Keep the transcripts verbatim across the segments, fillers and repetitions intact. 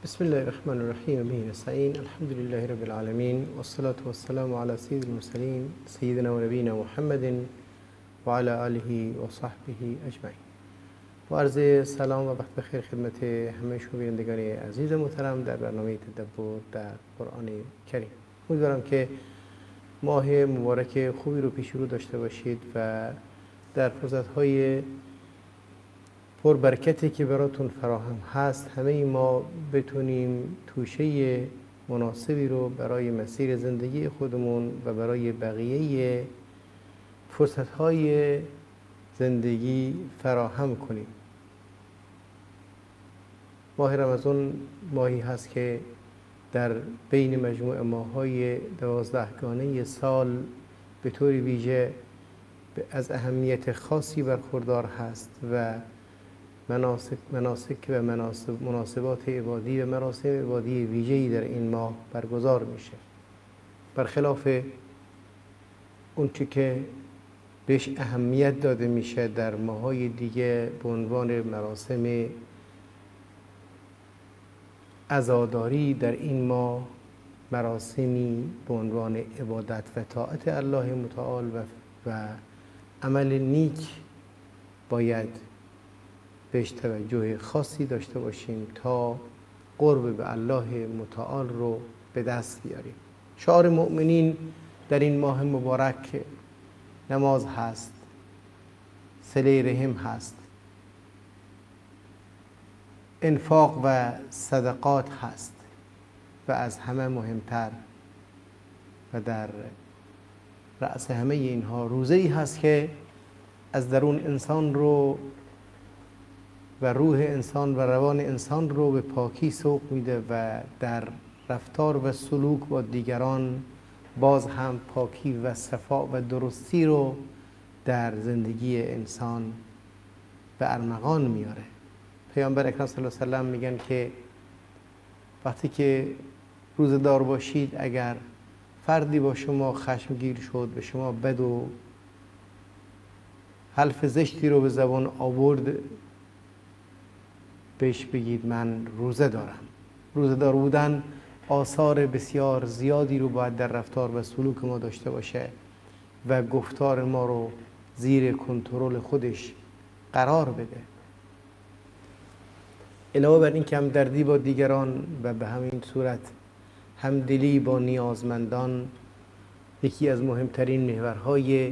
بسم الله الرحمن الرحیم به نستعین الحمد لله رب العالمین والصلاة والسلام على سید المرسلین سیدنا و نبینا محمد و علی آله و صحبه اجمعین. با عرض سلام و وقت بخیر خدمت همه شما بینندگان عزیز محترم در برنامه تدبر در قرآن کریم. امیدوارم که ماه مبارک خوبی رو پیش رو داشته باشید و در فرصت‌های پر برکتی که براتون فراهم هست همه ما بتونیم توشه مناسبی رو برای مسیر زندگی خودمون و برای بقیه فرصت‌های زندگی فراهم کنیم. ماه رمضان ماهی هست که در بین مجموع ماه‌های دوازدهگانه سال به طور ویژه از اهمیت خاصی برخوردار هست و مناسک مناسک و مناسب مناسبات عبادی و مراسم عبادی ویژه‌ای در این ماه برگزار میشه، برخلاف اون چی که بهش اهمیت داده میشه در ماه‌های دیگه به عنوان مراسم عزاداری. در این ماه مراسمی به عنوان عبادت و طاعت الله متعال و, و عمل نیک باید بهش توجه خاصی داشته باشیم تا قرب به الله متعال رو به دست بیاریم. شعار مؤمنین در این ماه مبارک نماز هست، صله رحم هست، انفاق و صدقات هست و از همه مهمتر و در رأس همه اینها روزه‌ای هست که از درون انسان رو و روح انسان و روان انسان رو به پاکی سوق میده و در رفتار و سلوک با دیگران باز هم پاکی و صفا و درستی رو در زندگی انسان به ارمغان میاره. پیامبر اکرم صلی الله علیه و سلم میگن که وقتی که روزه‌دار باشید اگر فردی با شما خشمگین شد، به شما بد و حرف زشتی رو به زبان آورد، بهش بگید من روزه دارم. روزه دار بودن آثار بسیار زیادی رو باید در رفتار و سلوک ما داشته باشه و گفتار ما رو زیر کنترل خودش قرار بده. علاوه بر این که همدردی با دیگران و به همین صورت همدلی با نیازمندان یکی از مهمترین محورهای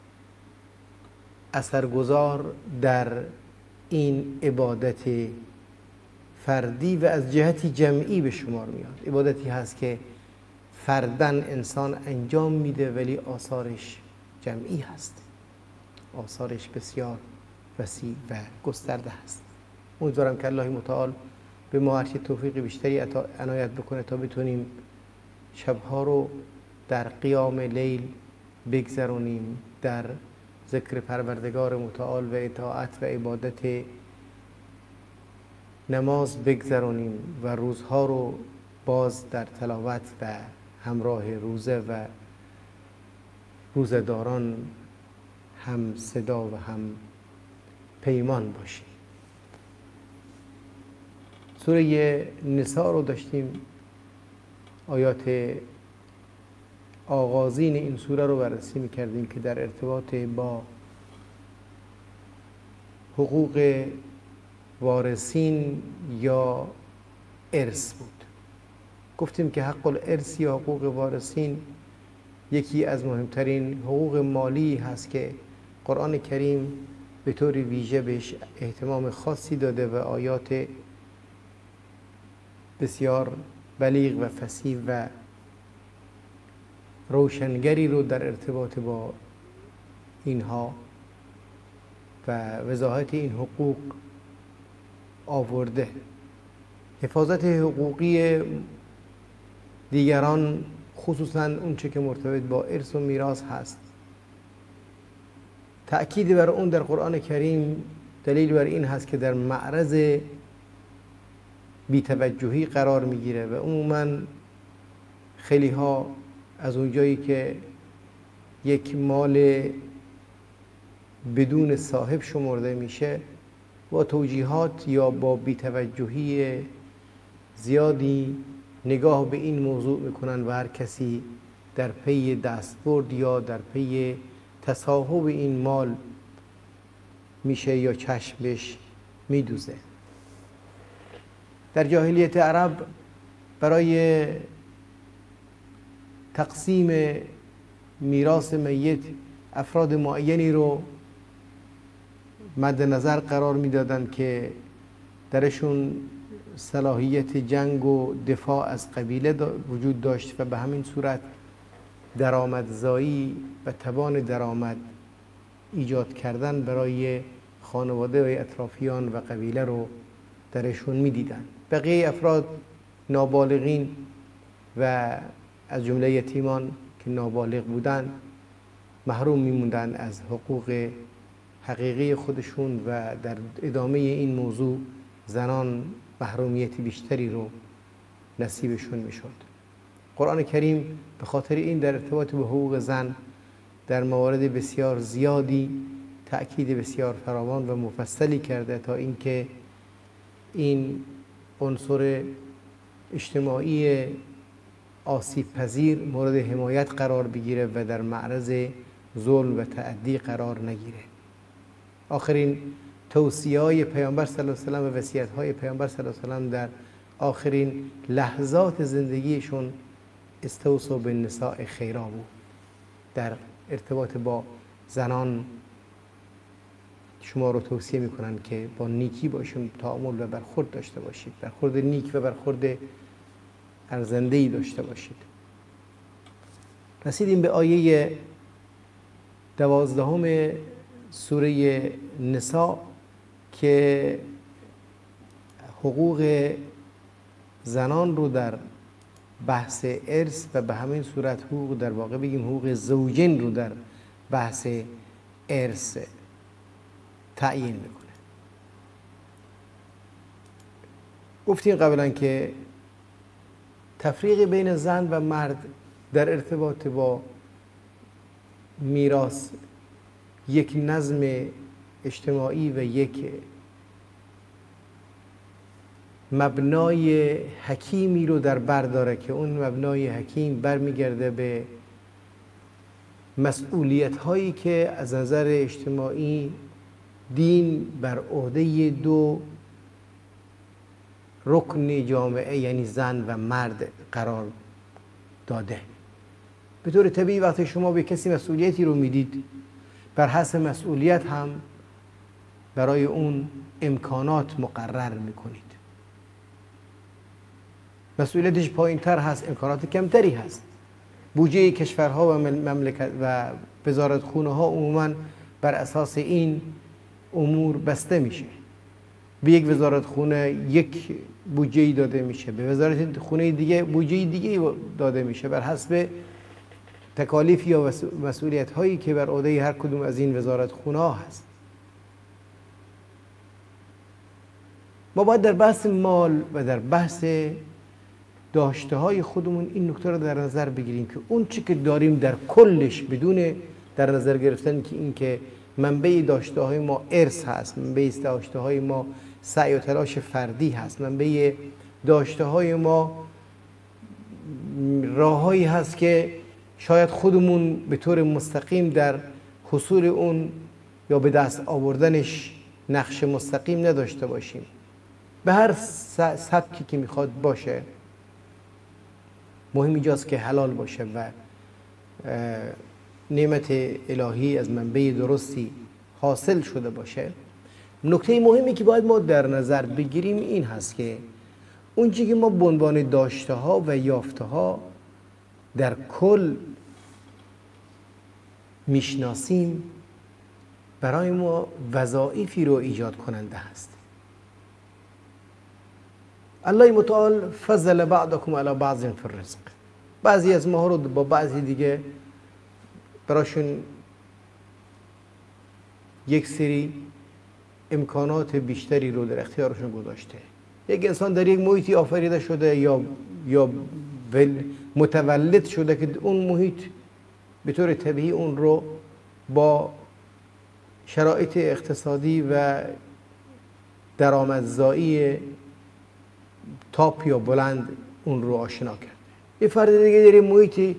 اثرگذار در این عبادت فردی و از جهتی جمعی به شمار میاد. عبادتی هست که فردن انسان انجام میده ولی آثارش جمعی هست، آثارش بسیار وسیع و گسترده هست. امیدوارم که الله متعال به ما هرچی توفیق بیشتری عنایت بکنه تا بتونیم شبها رو در قیام لیل بگذرونیم، در ذکر پروردگار متعال و اطاعت و عبادت نماز بگذرونیم و روزها رو باز در تلاوت و همراه روزه و روزه‌داران هم صدا و هم پیمان باشیم. سوره نساء رو داشتیم، آیات آغازین این سوره رو بررسی می‌کردیم که در ارتباط با حقوق وارثین یا ارث بود. گفتیم که حق الارث یا حقوق وارثین یکی از مهمترین حقوق مالی هست که قرآن کریم به طور ویژه بهش اهتمام خاصی داده و آیات بسیار بلیغ و فصیح و روشنگری رو در ارتباط با اینها و وضاحت این حقوق آورده. حفاظت حقوقی دیگران، خصوصاً اون چه که مرتبط با ارث و میراث هست، تأکید بر اون در قرآن کریم دلیل بر این هست که در معرض بی‌توجهی قرار میگیره و عموماً خیلی ها از اونجایی که یک مال بدون صاحب شمرده میشه با توجیهات یا با بی‌توجهی زیادی نگاه به این موضوع میکنن و هر کسی در پی دستبرد یا در پی تصاحب این مال میشه یا چشمش میدوزه. در جاهلیت عرب برای تقسیم میراث میت افراد معینی رو مد نظر قرار میدادند که درشون صلاحیت جنگ و دفاع از قبیله وجود داشت و به همین صورت درآمدزایی و توان درآمد ایجاد کردن برای خانواده و اطرافیان و قبیله رو درشون میدیدن. بقیه افراد نابالغین و از جمله یتیمان که نابالغ بودن محروم میموندن از حقوق حقیقی خودشون و در ادامه این موضوع زنان محرومیت بیشتری رو نصیبشون میشد. قرآن کریم به خاطر این در ارتباط به حقوق زن در موارد بسیار زیادی تأکید بسیار فراوان و مفصلی کرده تا اینکه این عنصر اجتماعی آسیب پذیر مورد حمایت قرار بگیره و در معرض ظلم و تعدی قرار نگیره. آخرین توصیه های پیامبر صلی الله علیه و آله و وصیت های پیامبر صلی الله علیه و آله در آخرین لحظات زندگیشون استوصوا بالنساء خیرا بود. در ارتباط با زنان شما رو توصیه میکنن که با نیکی باشید، تعامل و برخورد داشته باشید، برخورد نیک و برخورد ارزنده‌ای داشته باشید. رسیدیم به آیه دوازدهم سوره نساء که حقوق زنان رو در بحث ارث و به همین صورت حقوق در واقع بگیم حقوق زوجین رو در بحث ارث تعیین میکنه. گفتیم قبلا که تفریق بین زن و مرد در ارتباط با میراث یک نظم اجتماعی و یک مبنای حکیمی رو در بر داره که اون مبنای حکیم برمیگرده به مسئولیت هایی که از نظر اجتماعی دین بر عهده دو رکن جامعه یعنی زن و مرد قرار داده. به طور طبیعی وقتی شما به کسی مسئولیتی رو میدید بر حسب مسئولیت هم برای اون امکانات مقرر میکنید. مسئولیتش پایین تر هست، امکانات کمتری هست. بودجه کشورها و مملکت و وزارتخونه ها عموما بر اساس این امور بسته میشه. به یک وزارتخونه یک بودجه داده میشه، به وزارت خونه دیگه بودجه دیگه داده میشه بر حسب تکالیف یا مسئولیت هایی که بر عهده هر کدوم از این وزارتخونه ها هست. ما باید در بحث مال و در بحث داشته های خودمون این نکته رو در نظر بگیریم که اون چی که داریم در کلش بدون در نظر گرفتن که این که منبع داشته های ما ارث هست، منبع داشته های ما سعی و تلاش فردی هست، منبع داشته های ما راههایی هست که شاید خودمون به طور مستقیم در حصول اون یا به دست آوردنش نقش مستقیم نداشته باشیم. به هر سبکی که میخواد باشه، مهم اینجاست که حلال باشه و نعمت الهی از منبع درستی حاصل شده باشه. نکته مهمی که باید ما در نظر بگیریم این هست که اون چیزی که ما به عنوان داشته ها و یافته ها در کل میشناسیم برای ما وظایفی رو ایجاد کننده هست. الله متعال فضل بعضکم علی بعض فی الرزق. بعضی از ما رو با بعضی دیگه براشون یک سری امکانات بیشتری رو در اختیارشون گذاشته. یک انسان در یک محیطی آفریده شده یا یا متولد شده که اون محیط به طور طبیعی اون رو با شرایط اقتصادی و درآمدزایی تاپ یا بلند اون رو آشنا کرده. یه فرد دیگه در این محیطی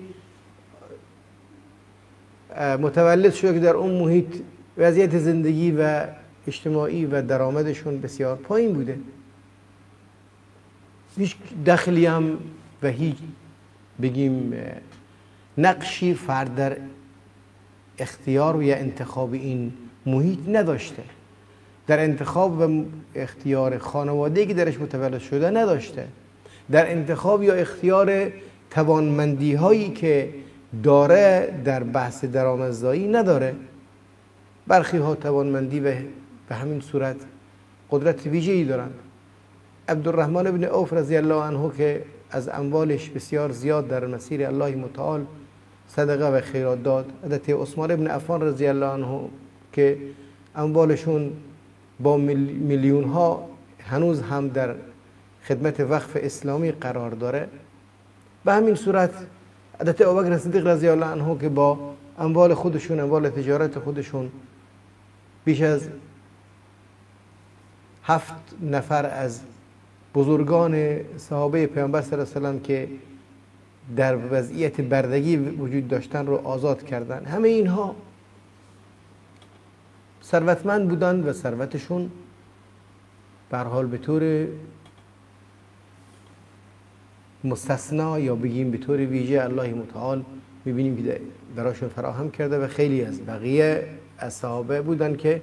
متولد شده که در اون محیط وضعیت زندگی و اجتماعی و درآمدشون بسیار پایین بوده، هیچ دخلی هم و هیچ بگیم نقشی فرد در اختیار و یا انتخاب این محیط نداشته، در انتخاب و اختیار خانواده‌ای که درش متولد شده نداشته، در انتخاب یا اختیار توانمندی هایی که داره در بحث درآمدزایی نداره. برخی ها توانمندی و به همین صورت قدرت ویژه‌ای دارند. عبدالرحمن ابن عوف رضی الله عنه که از اموالش بسیار زیاد در مسیر الله متعال صدقه و خیرات داد، حضرت عثمان ابن عفان رضی الله عنه که اموالشون با میلیون ها هنوز هم در خدمت وقف اسلامی قرار داره، به همین صورت حضرت ابوبکر صدیق رضی الله عنه که با اموال خودشون، اموال تجارت خودشون، بیش از هفت نفر از بزرگان صحابه پیامبر صلی الله علیه و سلم که در وضعیت بردگی وجود داشتن رو آزاد کردن. همه اینها ثروتمند بودند و ثروتشون به هر حال به طور مستثنا یا بگیم به طور ویژه الله متعال میبینیم که براشون فراهم کرده و خیلی از بقیه از صحابه بودند که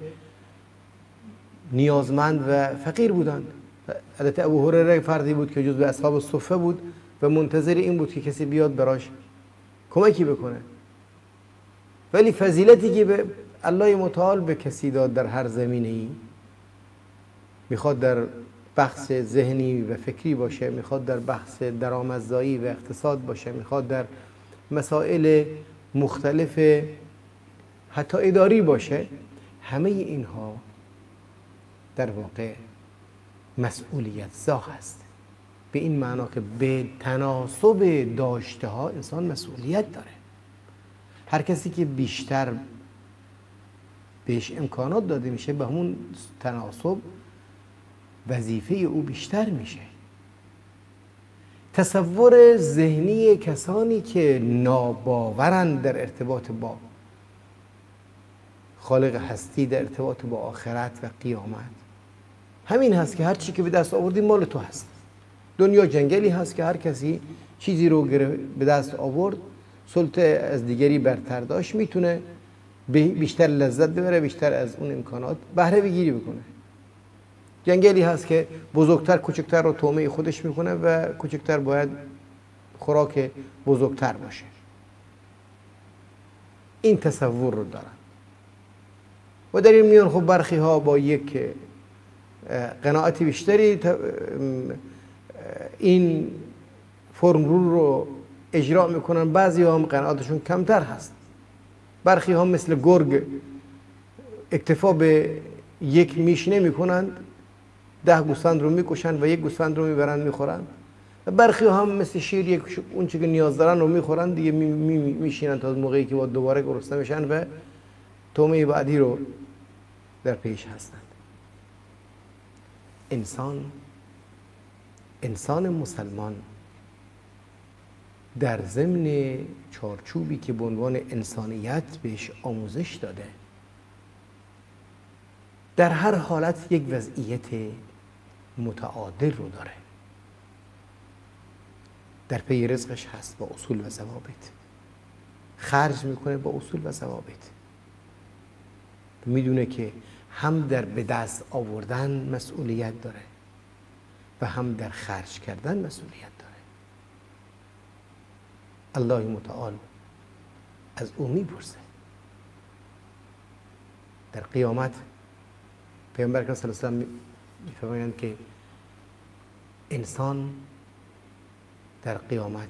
نیازمند و فقیر بودند. حضرت ابو هریره فردی بود که جزو اصحاب الصفه بود و منتظر این بود که کسی بیاد براش کمکی بکنه، ولی فضیلتی که به الله متعال به کسی داد در هر زمینه ای، میخواد در بحث ذهنی و فکری باشه، میخواد در بحث درآمدزایی و اقتصاد باشه، میخواد در مسائل مختلف حتی اداری باشه، همه اینها در واقع مسئولیت زا هست. به این معنا که به تناسب داشته ها انسان مسئولیت داره. هر کسی که بیشتر بهش امکانات داده میشه به همون تناسب وظیفه او بیشتر میشه. تصور ذهنی کسانی که ناباورند در ارتباط با خالق هستی، در ارتباط با آخرت و قیامت، همین هست که هر چی که به دست آوردی مال تو هست. دنیا جنگلی هست که هر کسی چیزی رو به دست آورد، سلطه از دیگری برتر داشت، میتونه بیشتر لذت ببره، بیشتر از اون امکانات بهره بگیری بکنه. جنگلی هست که بزرگتر کوچکتر رو طعمه خودش میکنه و کوچکتر باید خوراک بزرگتر باشه. این تصور رو دارن و در این میان خب برخی ها با یک قناعت بیشتری این فرمول رو اجرا میکنن، بعضی هم قناعتشون کمتر هست. برخی ها مثل گرگ اکتفا به یک میش نمی کنند، ده گوسفند رو میکشند و یک گوسفند رو میبرند میخورند. و برخی هم مثل شیر یک اون چیزی که نیاز دارن رو میخورند، دیگه می می میشینند تا موقعی که با دوباره گرسنه بشن و طعمه بعدی رو در پیش هستند. انسان انسان مسلمان در ضمن چارچوبی که به عنوان انسانیت بهش آموزش داده، در هر حالت یک وضعیت متعادل رو داره. در پی رزقش هست با اصول و ضوابط، خرج میکنه با اصول و ضوابط، میدونه که هم در به دست آوردن مسئولیت داره و هم در خرج کردن مسئولیت داره. الله متعال از او میپرسه. در قیامت پیامبر اکرم صلی الله علیه و سلم میفرمایند که انسان در قیامت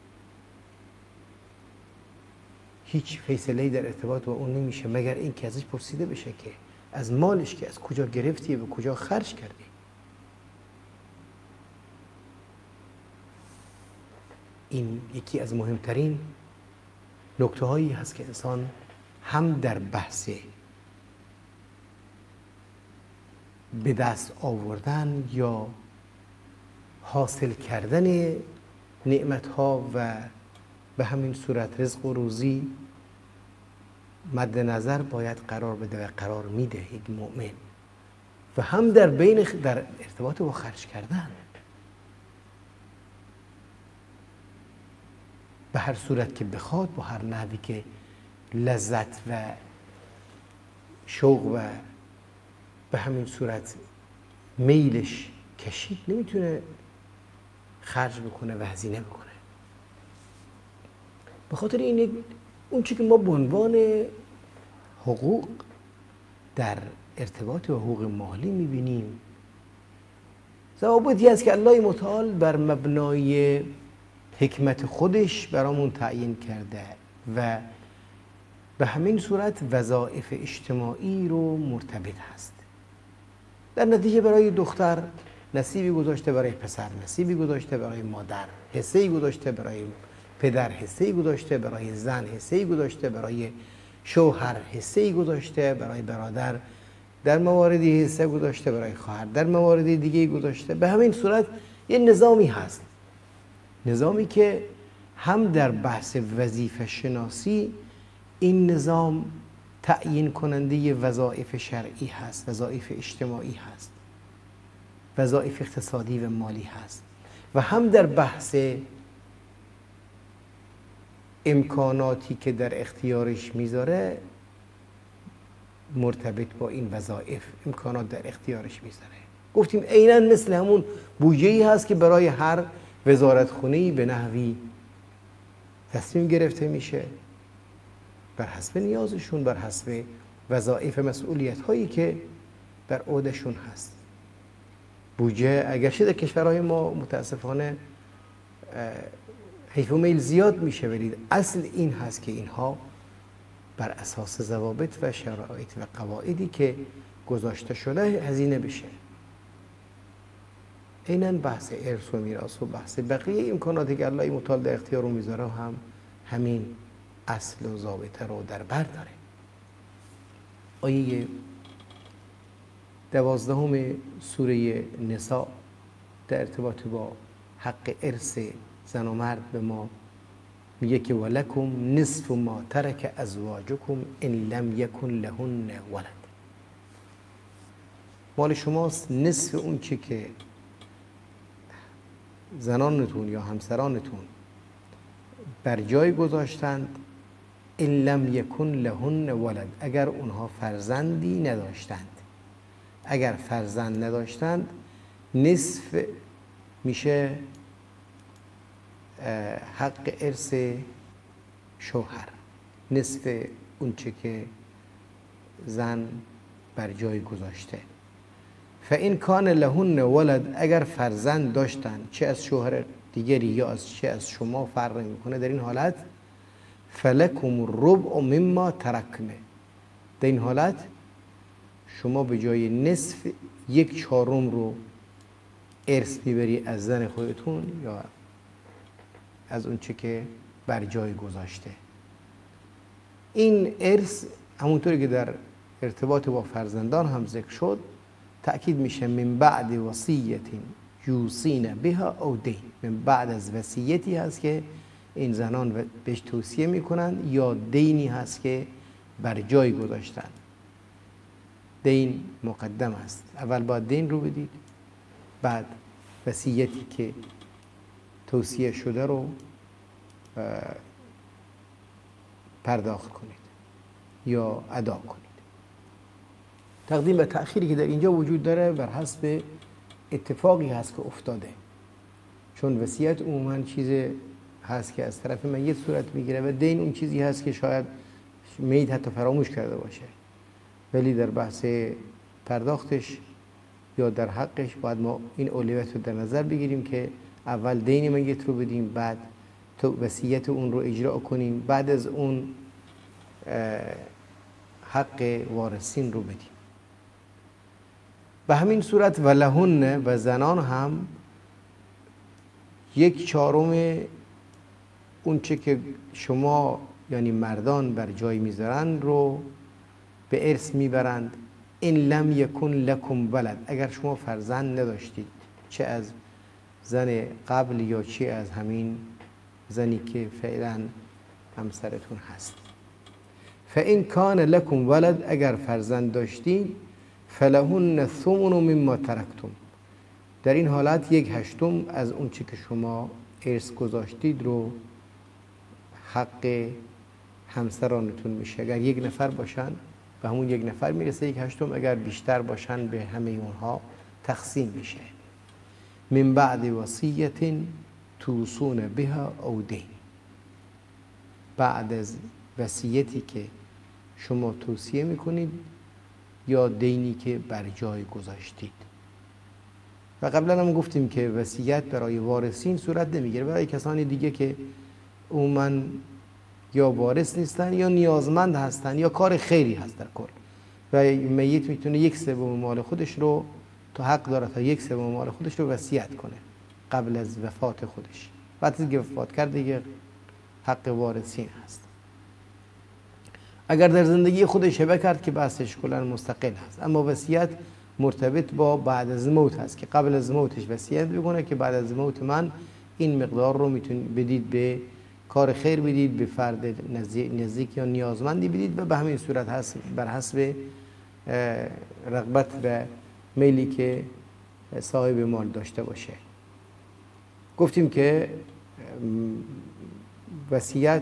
هیچ فیصله‌ای در ارتباط با اون نمیشه مگر این که ازش پرسیده بشه که از مالش که از کجا گرفتی و کجا خرج کردی. این یکی از مهمترین نکته هایی هست که انسان هم در بحث به دست آوردن یا حاصل کردن نعمت ها و به همین صورت رزق و روزی مد نظر باید قرار بده و قرار میده یک مؤمن، و هم در بین در ارتباط با خرج کردن به هر صورت که بخواد، با هر نحوی که لذت و شوق و به همین صورت میلش کشید، نمیتونه خرج بکنه و هزینه بکنه. به خاطر این اون چی که ما به عنوان حقوق در ارتباط با حقوق مالی میبینیم، ضوابطی است که الله متعال بر مبنای حکمت خودش برامون تعیین کرده و به همین صورت وظایف اجتماعی رو مرتبط هست. در نتیجه برای دختر نصیبی گذاشته، برای پسر نصیبی گذاشته، برای مادر حصه‌ای گذاشته، برای پدر حصه‌ای گذاشته، برای زن حصه‌ای گذاشته، برای شوهر حصه‌ای گذاشته، برای برادر در مواردی حصه گذاشته، برای خواهر در مواردی دیگه گذاشته. به همین صورت یه نظامی هست، نظامی که هم در بحث وظیفه شناسی این نظام تعیین کننده وظایف شرعی هست، وظایف اجتماعی هست، وظایف اقتصادی و مالی هست، و هم در بحث امکاناتی که در اختیارش میذاره مرتبط با این وظایف امکانات در اختیارش میذاره. گفتیم عیناً مثل همون بودجه‌ای هست که برای هر وزارتخونه‌ای به نحوی تصمیم گرفته میشه بر حسب نیازشون، بر حسب وظایف مسئولیت هایی که بر عهدهشون هست. بودجه اگرچه در کشورهای ما متاسفانه حیف و میل زیاد میشه، ولی اصل این هست که اینها بر اساس ضوابط و شرایط و قواعدی که گذاشته شده هزینه بشه. عیناً بحث ارث و میراث و بحث بقیه امکاناتی که الله متعال در اختیار رو میذاره هم همین اصل و ضابطه رو در بر داره. آیه دوازدهم سوره نساء در ارتباط با حق ارث زن و مرد به ما میگه که ولکم نصف ما ترک ازواجکم ان لم یکن لهن ولد. مال شماست نصف اون چی که زنانتون یا همسرانتون بر جای گذاشتند، ان لم یکن لهن ولد، اگر اونها فرزندی نداشتند. اگر فرزند نداشتند نصف میشه حق ارث شوهر، نصف اون چه که زن بر جای گذاشته. فإن کان لهن ولد، اگر فرزند داشتن چه از شوهر دیگری یا از چه از شما فرق میکنه، در این حالت فلکم الربع مما ترکنه، در این حالت شما به جای نصف یک چهارم رو ارث میبری از زن خودتون یا از اون چه که بر جای گذاشته. این ارث همونطوری که در ارتباط با فرزندان هم ذکر شد تأکید میشه من بعد وصیت یوصین بها او دین، من بعد از وصیتی هست که این زنان بهش توصیه میکنن یا دینی هست که بر جای گذاشتن. دین مقدم است، اول باید دین رو بدید، بعد وصیتی که توصیه شده رو پرداخت کنید یا ادا کنید. تقدیم و تأخیری که در اینجا وجود داره بر حسب اتفاقی هست که افتاده، چون وصیت عموما چیز هست که از طرف میت صورت میگیره و دین اون چیزی هست که شاید میت حتی فراموش کرده باشه، ولی در بحث پرداختش یا در حقش باید ما این اولویت رو در نظر بگیریم که اول دین میت رو بدیم، بعد تو وصیت اون رو اجرا کنیم، بعد از اون حق وارثین رو بدیم. به همین صورت ولهن، و زنان هم یک چهارم اون چه که شما یعنی مردان بر جای میذارن رو به ارث میبرند. ان لم یکن لکم ولد، اگر شما فرزند نداشتید چه از زن قبل یا چی از همین زنی که فعلا همسرتون هست. فإن کان لکم ولد، اگر فرزند داشتین، فلهن الثمن مما ترکتم، در این حالت یک هشتم از اون چی که شما ارث گذاشتید رو حق همسرانتون میشه. اگر یک نفر باشن به همون یک نفر میرسه یک هشتم، اگر بیشتر باشن به همه اونها تقسیم میشه. من بعد وصیت توصون بها او دین، بعد از وصیتی که شما توصیه میکنید یا دینی که بر جای گذاشتید. و قبلا هم گفتیم که وصیت برای وارثین صورت نمیگیره، برای کسانی دیگه که عموماً یا وارث نیستن یا نیازمند هستن یا کار خیری هست در کل، و میت میتونه یک سوم مال خودش رو، تو حق داره تا یک سوم مال خودش رو وصیت کنه قبل از وفات خودش. وقتی که وفات کرد دیگه حق وارثین هست. اگر در زندگی خودش هبه کرد که بحثش کلا مستقل هست، اما وصیت مرتبط با بعد از موت هست که قبل از موتش وصیت بکنه که بعد از موت من این مقدار رو میتونید بدید به کار خیر، بدید به فرد نزدیک یا نیازمندی بدید، و به همین صورت هست بر حسب رغبت و میلی که صاحب مال داشته باشه. گفتیم که وصیت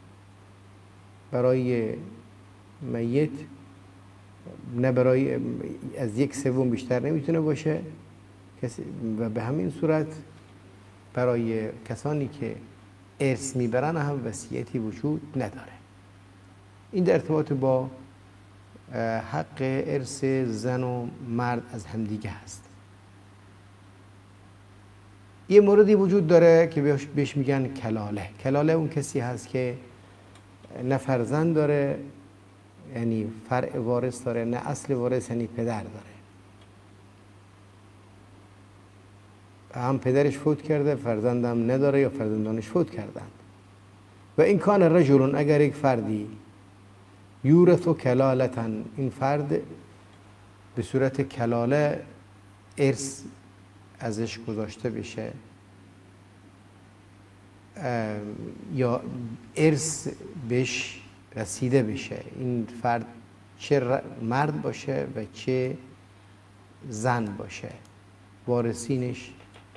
برای میت نه برای از یک سوم بیشتر نمیتونه باشه و به همین صورت برای کسانی که ارث میبرن هم وصیتی وجود نداره. این در ارتباط با حق ارث زن و مرد از همدیگه هست. یه موردی وجود داره که بهش میگن کلاله. کلاله اون کسی هست که نه فرزند داره، یعنی فرع وارث داره، نه اصل وارث یعنی پدر داره. هم پدرش فوت کرده، فرزندم نداره یا فرزندانش فوت کردند. و این کان رجل، اگر یک فردی یورث کلالتا، این فرد به صورت کلاله ارث ازش گذاشته بشه یا ارث بهش رسیده بشه، این فرد چه مرد باشه و چه زن باشه، وارثینش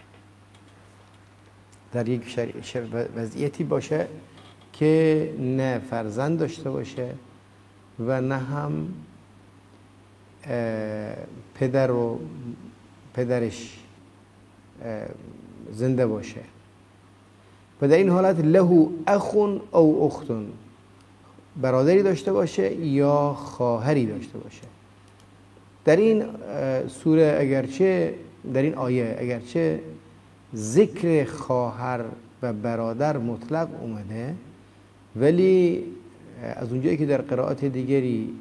در یک وضعیتی باشه که نه فرزند داشته باشه و نه هم پدر و پدرش زنده باشه. و در این حالت له اخ او اخت، برادری داشته باشه یا خواهری داشته باشه. در این سوره اگرچه در این آیه اگرچه ذکر خواهر و برادر مطلق اومده، ولی از اونجایی که در قرائات دیگری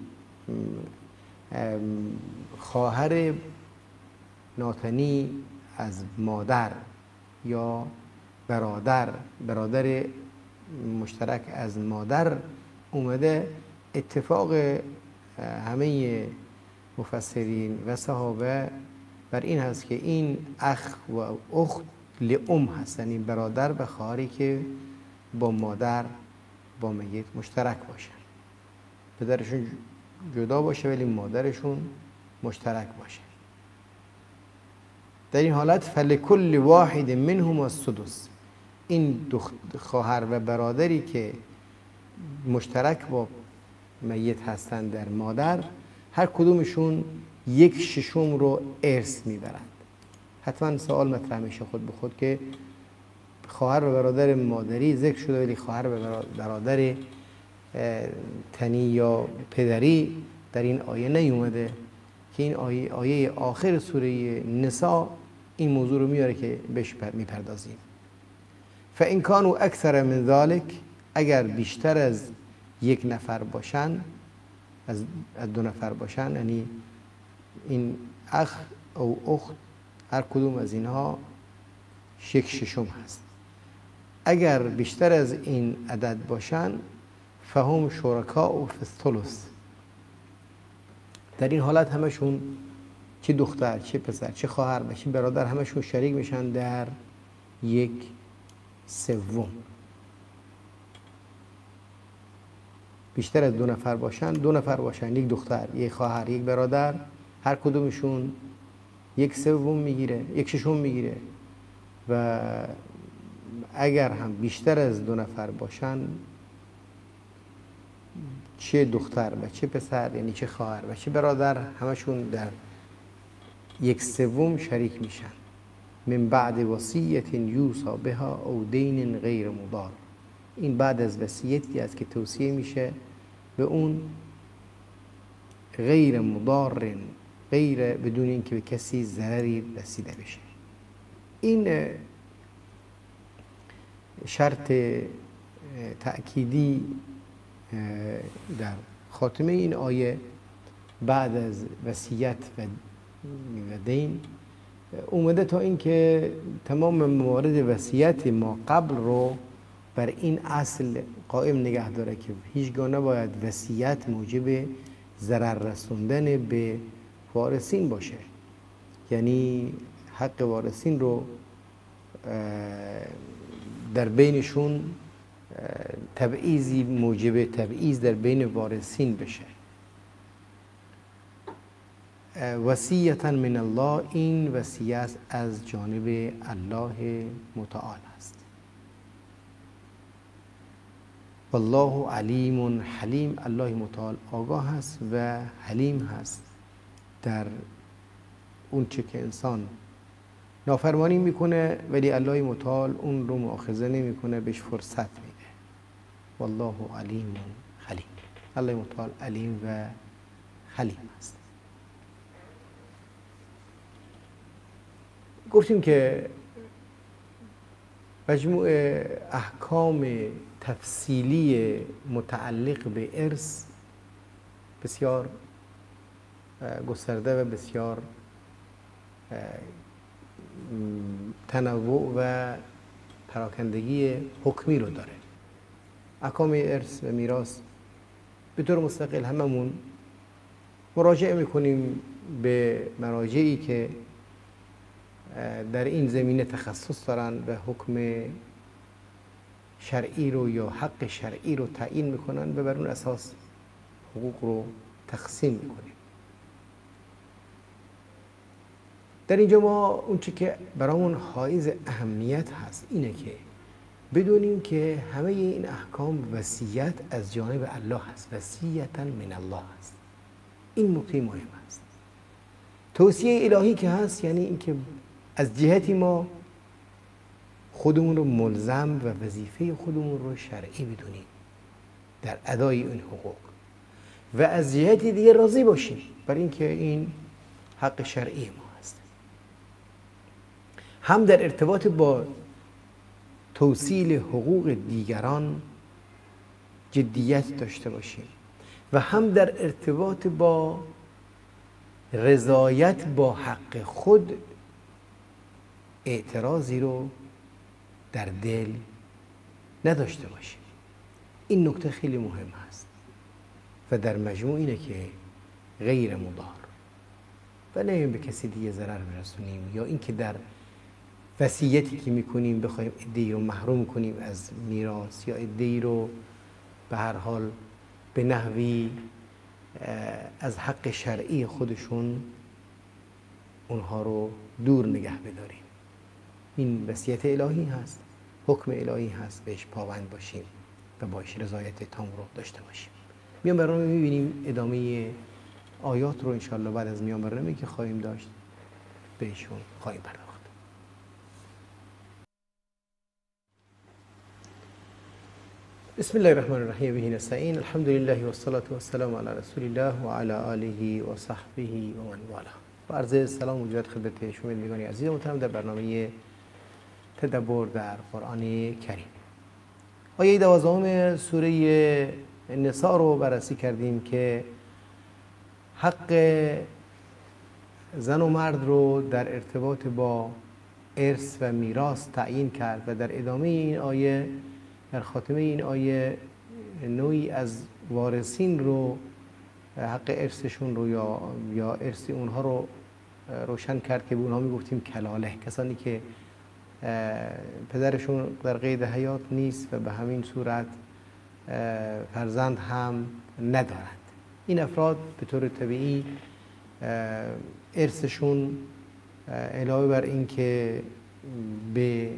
خواهر ناتنی از مادر یا برادر برادر مشترک از مادر اومده، اتفاق همه مفسرین و صحابه بر این هست که این اخ و اخت لام هست، یعنی برادر و خواهری که با مادر با میت مشترک باشن، پدرشون جدا باشه ولی مادرشون مشترک باشه. در این حالت فلکل واحد منهم السدس، این دو خواهر و برادری که مشترک با میت هستند در مادر، هر کدومشون یک ششم رو ارث میبرند. حتما سوال مطرح میشه خود به خود که خواهر و برادر مادری ذکر شده ولی خواهر و برادر تنی یا پدری در این آیه نیومده، که این آیه, آیه آخر سوره نساء این موضوع رو میاره که بهش میپردازیم. فإن كانوا اکثر من ذلك، اگر بیشتر از یک نفر باشن، از دو نفر باشن، یعنی این اخ او اخت هر کدوم از اینها یک ششم هست، اگر بیشتر از این عدد باشن فهم شرکاء فی الثلث، در این حالت همشون چه دختر چه پسر چه خواهر و چه برادر همشون شریک میشن در یک سوم. بیشتر از دو نفر باشن، دو نفر باشن، یک دختر، یک خواهر، یک برادر، هر کدومشون یک سوم میگیره، یک ششم میگیره. و اگر هم بیشتر از دو نفر باشن، چه دختر و چه پسر، یعنی چه خواهر و چه برادر، همشون در یک سوم شریک میشن. من بعد وصیت یوصی بها او دین غیر مضار. این بعد از وصیتی است که توصیه میشه به اون غیر مضار، غیر بدون اینکه به کسی ضرری رسیده بشه. این شرط تأکیدی در خاتمه این آیه بعد از وصیت و دین اومده تا اینکه تمام موارد وصیت ما قبل رو بر این اصل قائم نگه داره که هیچگاه نباید وصیت موجب ضرر رسوندن به وارثین باشه. یعنی حق وارثین رو در بینشون تبعیضی موجب تبعیض در بین وارثین بشه. وصیتا من الله، این وصیت از جانب الله متعال است. والله علیم حلیم، الله متعال آگاه هست و حلیم هست در اون چه که انسان نافرمانی میکنه، ولی الله متعال اون رو مؤاخذه نمیکنه، بهش فرصت میده. والله علیم حلیم، الله متعال علیم و حلیم است. گفتیم که مجموع احکام تفصیلی متعلق به ارث بسیار گسترده و بسیار تنوع و پراکندگی حکمی رو داره. احکام ارث و میراث به طور مستقل هممون مراجعه میکنیم به مراجعی که در این زمینه تخصص دارن و حکم شرعی رو یا حق شرعی رو تعیین میکنن و بر اون اساس حقوق رو تقسیم میکنیم. در اینجا ما اون چی که برامون حائز اهمیت هست اینه که بدونیم که همه این احکام وصیت از جانب الله هست، وصیتا من الله هست. این نکته مهم است. توصیه الهی که هست یعنی اینکه از جهتی ما خودمون رو ملزم و وظیفه خودمون رو شرعی بدونیم در ادای این حقوق و از جهتی دیگه راضی باشیم برای اینکه این حق شرعی ما هست. هم در ارتباط با توصیل حقوق دیگران جدیت داشته باشیم و هم در ارتباط با رضایت با حق خود اعتراضی رو در دل نداشته باشیم. این نکته خیلی مهم هست و در مجموع اینه که غیر مضار و نه به کسی دیگه ضرر برسونیم یا اینکه در وصیتی که میکنیم بخوایم عده‌ای رو محروم کنیم از میراث یا عده‌ای رو به هر حال به نحوی از حق شرعی خودشون اونها رو دور نگه بداریم. این وصیت الهی هست، حکم الهی هست، بهش پابند باشیم و باش رضایت تام رو داشته باشیم. میان برنامه میبینیم ادامه آیات رو انشاءالله بعد از میان برنامه که خواهیم داشت بهشون خواهیم پرداخت. بسم الله الرحمن الرحیم. به نستعین. الحمد لله و الصلاة و السلام علی رسول الله و علی آله و صحبه و من والاه. با عرض سلام و مجدد خدمت شما شنوندگان عزیز و محترم در برنامه تدبر در قرآن کریم. آیه دوازدهم سوره نساء رو بررسی کردیم که حق زن و مرد رو در ارتباط با ارث و میراث تعیین کرد و در ادامه این آیه، در خاتمه این آیه، نوعی از وارثین رو حق ارثشون رو یا یا ارث اونها رو روشن کرد که به اونها میگفتیم کلاله، کسانی که پدرشون در قید حیات نیست و به همین صورت فرزند هم ندارند. این افراد به طور طبیعی ارثشون علاوه بر این که به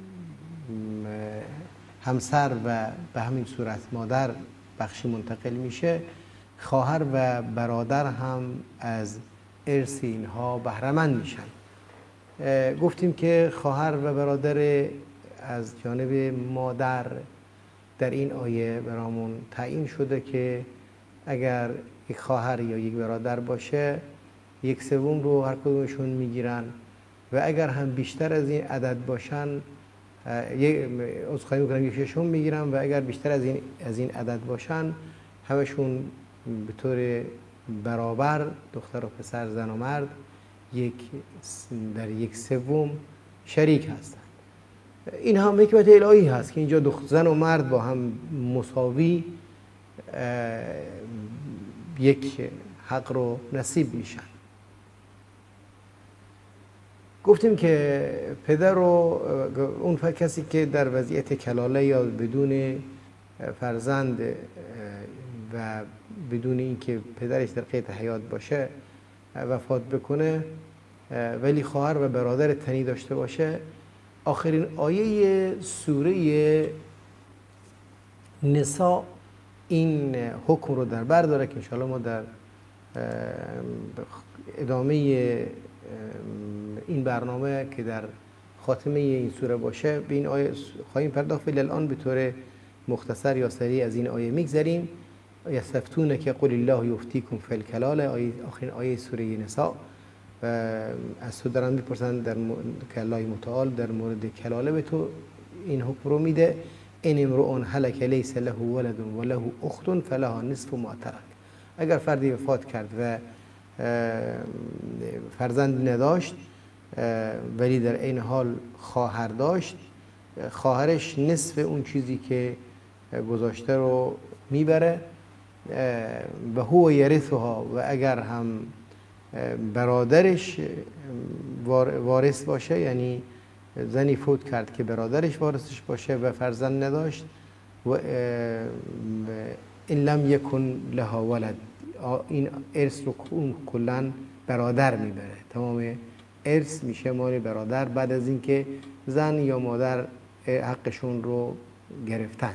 همسر و به همین صورت مادر بخشی منتقل میشه، خواهر و برادر هم از ارث اینها بهره‌مند میشن. گفتیم که خواهر و برادر از جانب مادر در این آیه برامون تعیین شده که اگر یک خواهر یا یک برادر باشه یک سوم رو هر کدومشون میگیرن و اگر هم بیشتر از این عدد باشن یک عذرخواهی میکنم یک ششم میگیرن و اگر بیشتر از این از این عدد باشن همشون به طور برابر دختر و پسر زن و مرد یک در یک سوم شریک هستند. این هم حکمت الهی هست که اینجا دختر زن و مرد با هم مساوی یک حق رو نصیب میشن. گفتیم که پدر رو اون کسی که در وضعیت کلاله یا بدون فرزند و بدون اینکه پدرش در قید حیات باشه وفات بکنه ولی خواهر و برادر تنی داشته باشه، آخرین آیه سوره نساء این حکم رو در بر داره که انشاءالله ما در ادامه این برنامه که در خاتمه این سوره باشه به این آیه خواهیم پرداخت. ولی الان به طور مختصر یا سریع از این آیه میگذریم. یستفتونک قل الله یفتیکم فی الکلاله، آیه آخرین آیه سوره نساء. از تو دارن میپرسن در که الله متعال در مورد کلاله به تو این حکم رو میده. ان امرؤ هلک لیس له ولد و له اخت فلها نصف ما ترک. اگر فردی وفات کرد و فرزند نداشت ولی در این حال خواهر داشت، خواهرش نصف اون چیزی که گذاشته رو میبره و هو یرثها. و اگر هم برادرش وارث باشه، یعنی زنی فوت کرد که برادرش وارثش باشه و فرزند نداشت، و این لم یکن لها ولد، این ارث رو کلا برادر میبره. تمام ارث میشه مال برادر بعد از اینکه زن یا مادر حقشون رو گرفتند.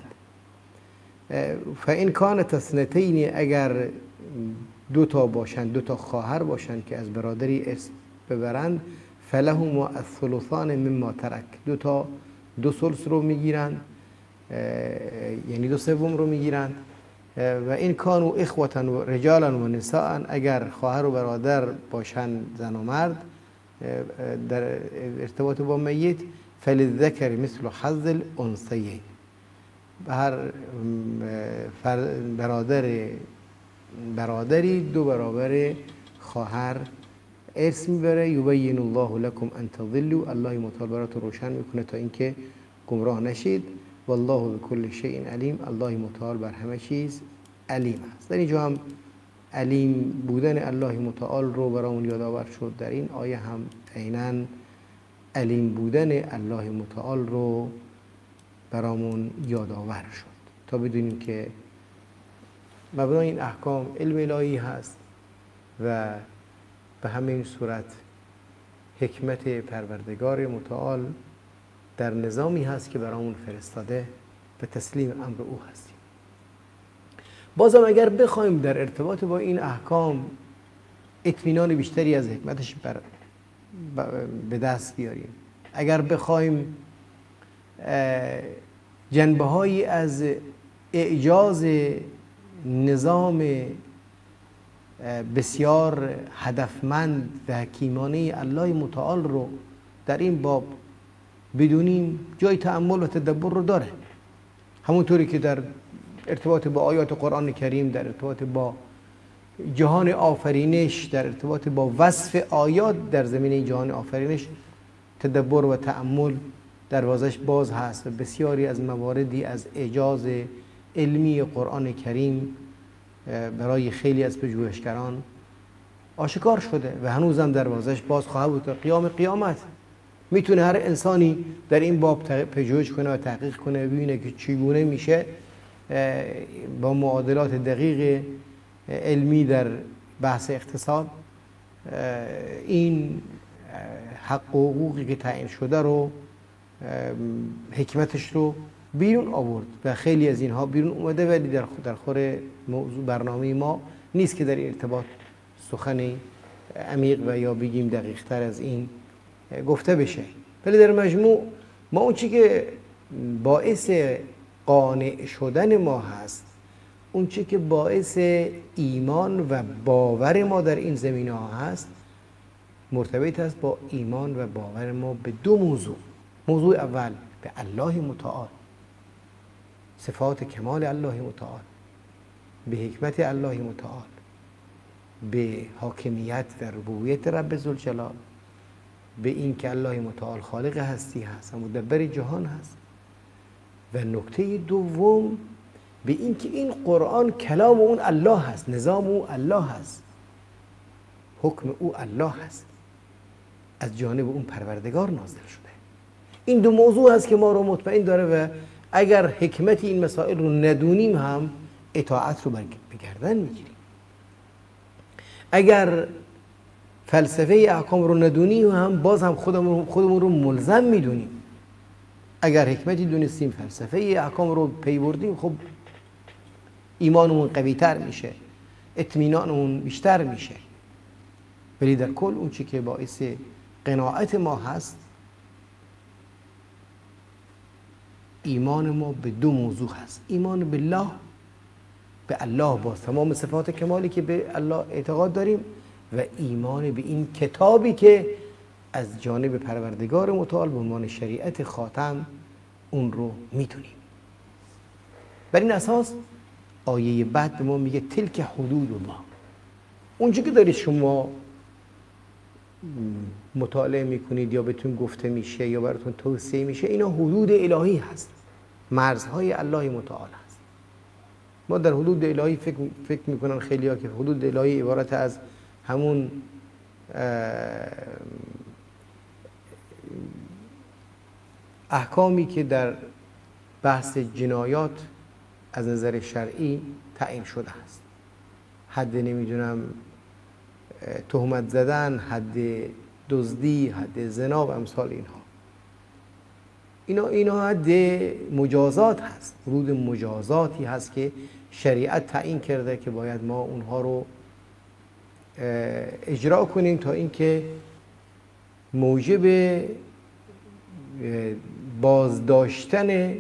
فإن کانت اثنتین، اگر دو تا باشند، دو تا خواهر باشند که از برادری ارث ببرند، فلهما الثلثان مما ترک، دو تا دو ثلث رو میگیرند، یعنی دو سوم رو میگیرند. و این کانوا اخوة و رجالا و نساء، اگر خواهر و برادر باشند زن و مرد در ارتباط با میت، فللذکر مثل حظ الانثیین، هر برادر برادری دو برابر خواهر ارث میبره. یبین الله لکم ان تضلوا، الله متعال براتون روشن میکنه تا اینکه گمراه نشید. والله بكل شیء علیم، الله متعال بر همه چیز علیم است. در اینجا هم علیم بودن الله متعال رو برامون یادآور شد. در این آیه هم عیناً علیم بودن الله متعال رو برامون یادآور شد تا بدونیم که مبنای این احکام علم الهی هست و به همین صورت حکمت پروردگار متعال در نظامی هست که برامون فرستاده و تسلیم امر او هستیم. بازم اگر بخوایم در ارتباط با این احکام اطمینان بیشتری از حکمتش بر به دست بیاریم، اگر بخوایم جنبه هایی از اعجاز نظام بسیار هدفمند و حکیمانه الله متعال رو در این باب بدونیم، جای تأمل و تدبر رو داره. همونطوری که در ارتباط با آیات قرآن کریم، در ارتباط با جهان آفرینش، در ارتباط با وصف آیات در زمینه جهان آفرینش تدبر و تأمل دروازش باز هست و بسیاری از مواردی از اعجاز علمی قرآن کریم برای خیلی از پژوهشگران آشکار شده و هنوزم دروازش باز خواهد بود تا قیام قیامت. میتونه هر انسانی در این باب پژوهش کنه و تحقیق کنه، ببینه که چگونه میشه با معادلات دقیق علمی در بحث اقتصاد این حق و حقوقی که تعیین شده رو، حکمتش رو بیرون آورد و خیلی از اینها بیرون اومده، ولی در در خور موضوع برنامه ما نیست که در ارتباط سخنی عمیق و یا بگیم دقیق تر از این گفته بشه. ولی در مجموع ما اون چی که باعث قانع شدن ما هست، اون چی که باعث ایمان و باور ما در این زمینه ها هست، مرتبط است با ایمان و باور ما به دو موضوع. موضوع اول به الله متعال، صفات کمال الله متعال، به حکمت الله متعال، به حاکمیت و ربوبیت رب ذوالجلال، به این که الله متعال خالق هستی هست و مدبر جهان هست. و نکته دوم به این که این قرآن کلام اون الله هست، نظام او الله هست، حکم او الله هست، از جانب اون پروردگار نازل شده. این دو موضوع هست که ما رو مطمئن داره و اگر حکمت این مسائل رو ندونیم هم اطاعت رو به گردن میگیریم. اگر فلسفه احکام رو ندونیم هم باز هم خودمون خودمون رو ملزم میدونیم. اگر حکمتی دونستیم، فلسفه احکام رو پی بردیم، خب ایمانمون قوی تر میشه، اطمینانمون بیشتر میشه. ولی در کل اون چی که باعث قناعت ما هست، ایمان ما به دو موضوع هست. ایمان بالله، به الله با تمام صفات کمالی که به الله اعتقاد داریم، و ایمان به این کتابی که از جانب پروردگار متعال به عنوان شریعت خاتم اون رو میدونیم. بر این اساس آیه بعد به ما میگه تلک حدود الله. اونجا که دارید شما مطالعه میکنید یا بهتون گفته میشه یا براتون توصیه میشه، اینا حدود الهی هست، مرزهای الله متعال هست. ما در حدود الهی فکر, فکر میکنن خیلی ها که حدود الهی عبارت از همون احکامی که در بحث جنایات از نظر شرعی تعیین شده است، حد نمیدونم تهمت زدن، حد دزدی، حد زنا و امثال اینها. اینا اینا حد مجازات هست، حدود مجازاتی هست که شریعت تعیین کرده که باید ما اونها رو اجرا کنیم تا اینکه موجب بازداشتن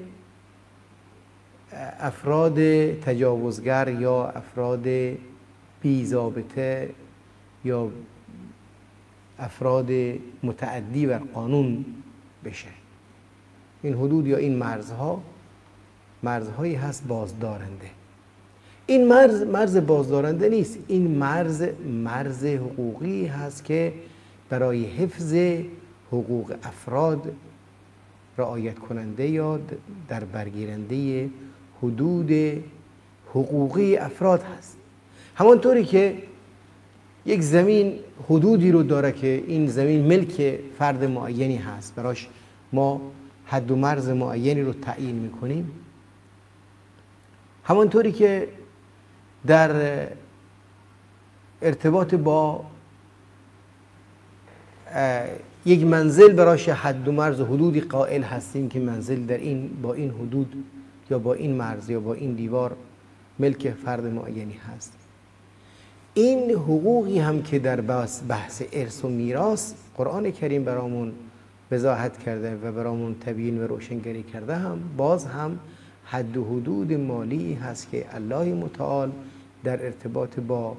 افراد تجاوزگر یا افراد بی‌ضابطه یا افراد متعدی بر قانون بشه. این حدود یا این مرزها مرزهایی هست بازدارنده. این مرز مرز بازدارنده نیست، این مرز مرز حقوقی هست که برای حفظ حقوق افراد رعایت کننده یا در برگیرنده حدود حقوقی افراد هست. همانطوری که یک زمین حدودی رو داره که این زمین ملک فرد معینی هست، براش ما حد و مرز معینی رو تعیین میکنیم، همانطوری که در ارتباط با یک منزل براش حد و مرز و حدودی قائل هستیم که منزل در این با این حدود یا با این مرز یا با این دیوار ملک فرد معینی هست. این حقوقی هم که در بحث ارث و میراث قرآن کریم برامون وضاحت کرده و برامون تبیین و روشنگری کرده، هم باز هم حد و حدود مالی هست که الله متعال در ارتباط با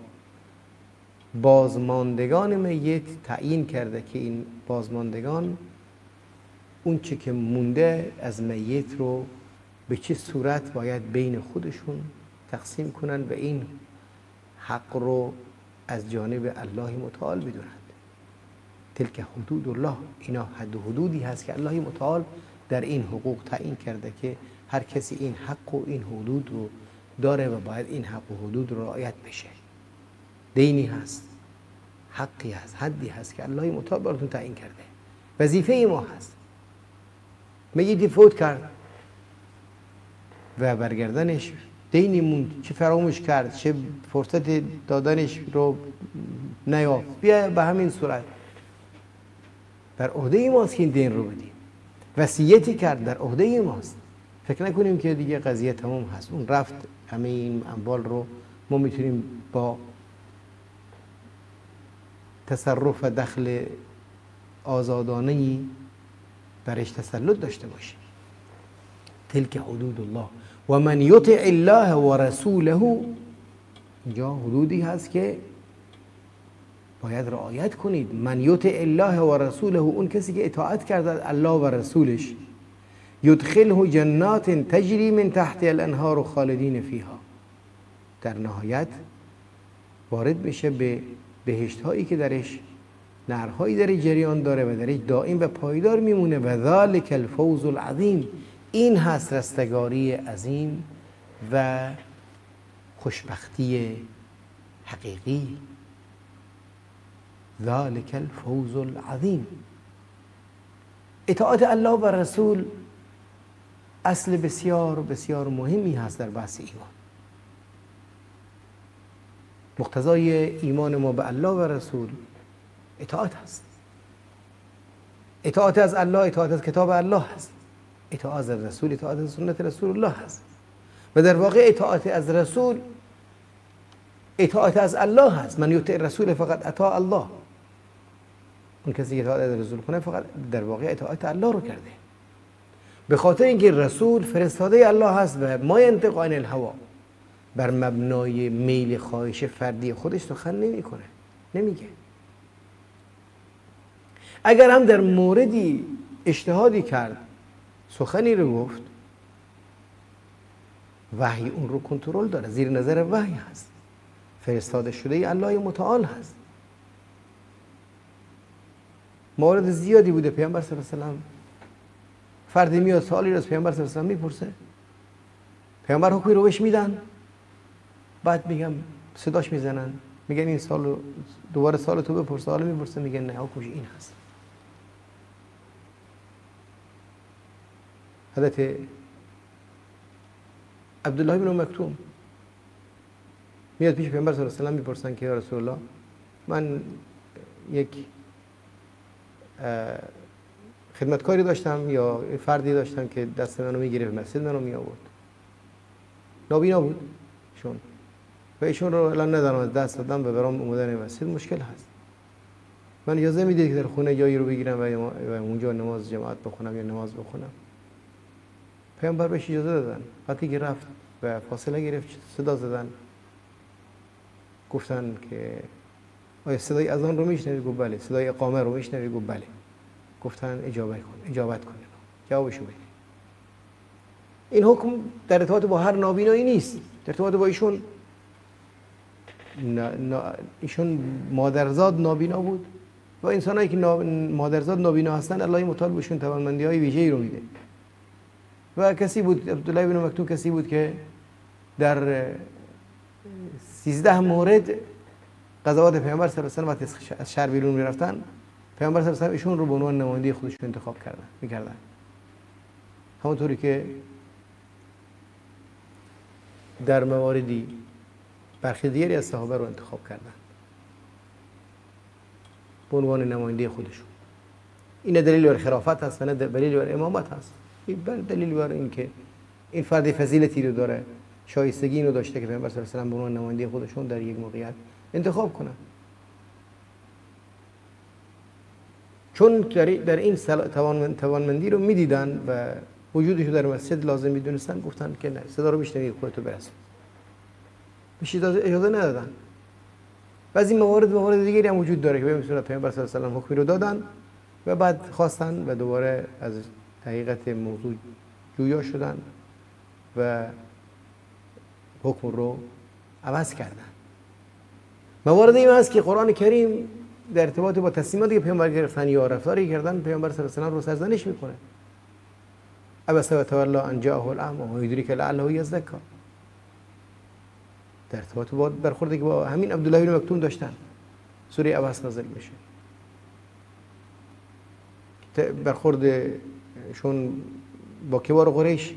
بازماندگان میت تعیین کرده که این بازماندگان اون چه که مونده از میت رو به چه صورت باید بین خودشون تقسیم کنن و این حق رو از جانب الله متعال بدونند. تلک حدود الله، اینا حد و حدودی هست که الله متعال در این حقوق تعیین کرده که هر کسی این حق و این حدود رو داره و باید این حق و حدود رو رعایت بشه. دینی هست، حقی هست، حدی هست که الله متعال براتون تعیین کرده. وظیفه ما هست. میگی فوت کرد و برگردنش دینمون چه فراموش کرد، چه فرصت دادنش رو نیافت، بیا به همین صورت بر عهده ماست که این دین رو بدیم. وصیتی کرد در عهده ماست. فکر نکنیم که دیگه قضیه تمام هست، اون رفت، همه این اموال رو ما میتونیم با تصرف و دخل آزادانه‌ای برش تسلط داشته باشیم. تلک حدود الله و من یطع الله و رسوله، اینجا حدودی هست که باید رعایت کنید. من یطع الله و رسوله، اون کسی که اطاعت کرده الله و رسولش، یدخله جنات تجری من تحت الانهار خالدین فیها، در نهایت وارد بشه به بهشت هایی که درش نهرهایی در جریان داره و درش دائم و پایدار میمونه. و ذلک الفوز العظیم، این هست رستگاری عظیم و خوشبختی حقیقی. ذلک الفوز العظیم. اطاعت الله و رسول اصل بسیار بسیار مهمی هست در بحث ایمان. مقتضای ایمان ما به الله و رسول اطاعت هست. اطاعت از الله اطاعت از کتاب الله هست، اطاعت از رسول اطاعت از سنت رسول الله هست. و در واقع اطاعت از رسول اطاعت از الله هست. من یطع الرسول فقط اطاع الله، اون کسی که اطاعت از رسول کنه فقط در واقع اطاعت الله رو کرده، به خاطر اینکه رسول فرستاده الله هست و ما ینطق عن الهوا، بر مبنای میل خواهش فردی خودش سخن نمیکنه، نمیگه. اگر هم در موردی اجتهادی کرد، سخنی رو گفت، وحی اون رو کنترل داره، زیر نظر وحی هست، فرستاده شده الله متعال هست. مورد زیادی بوده پیامبر صلی الله علیه و سلم فردی میاد سوالی رو از پیامبر صلی الله علیه و سلم میپرسه، پیامبر حکمی رو بهش میدن، بعد میگم صداش میزنن، میگن این سال دوباره سال تو بپرس، سوال میپرسه، میگن نه حکمش این هست. حضرت عبدالله بن مکتوم میاد پیش پیامبر صلی الله علیه و سلم، میپرسن که یا رسول الله، من یک خدمتکاری داشتم یا فردی داشتم که دست منو میگرفت مسجد منو می آورد، نابینا بود شون، و ایشون رو الان ندارم از دست دادم و برام اومدن مسجد مشکل هست، من اجازه میدید که در خونه جایی رو بگیرم و اونجا نماز جماعت بخونم یا نماز بخونم؟ پیامبر بهش اجازه دادن. وقتی که رفت و فاصله گرفت صدا زدن، گفتن که آیا صدای اذان رو میشنوی؟ گفت بله. صدای اقامه رو میشنوی؟ گفت بله. گفتن اجابت کن، اجابت کن. جوابشو بده. این حکم در ارتباط با هر نابینایی نیست، در ارتباط با ایشون. ایشون مادرزاد نابینا بود و انسانایی که مادرزاد نابینا هستن الله متعال بهشون توانمندی‌های ویژه‌ای رو میده. و کسی بود، عبدالله بن مکتوم کسی بود که در سیزده مورد غزوات پیامبر صلی الله علیه و آله وقتی از شهر بیرون میرفتن، پیامبر صلی الله علیه و آله ایشون رو به عنوان نماینده خودشون انتخاب کردن میکردن، همونطوری که در مواردی برخی دیگری از صحابه رو انتخاب کردن به عنوان نماینده خودشون. این دلیل بر خلافت هست و نه دلیل بر امامت هست. این دلیل بر این که این فرد فضیلتی رو داره، شایستگی اینو داشته که پیامبر صلی الله علیه و آله به عنوان نماینده خودشون در یک موقعیت انتخاب کنن. چون در این توانمندی رو میدیدن و وجودش رو در مسجد لازم میدونستن، گفتن که نه، صدا رو میشنوی خودتو برسون. بهش اجازه ندادن. بعضی موارد موارد دیگری هم وجود داره که به صورت پیامبر صلی الله علیه و آله حکمی رو دادن و بعد خواستن و دوباره از حقیقت موضوع جویا شدن و حکم رو عوض کردن. موارد این هست که قرآن کریم در ارتباط با تصمیماتی که پیامبر گرفتن یا رفتاری کردن پیامبر صلی الله علیه و آله رو سرزنش میکنه. عبس و تولی ان جاءه الاعمی و یدریک لعله یزدکی، در ارتباط با برخوردی که با همین عبدالله بن مکتوم داشتن سوره عبس نازل میشه. برخوردشون با کبار قریش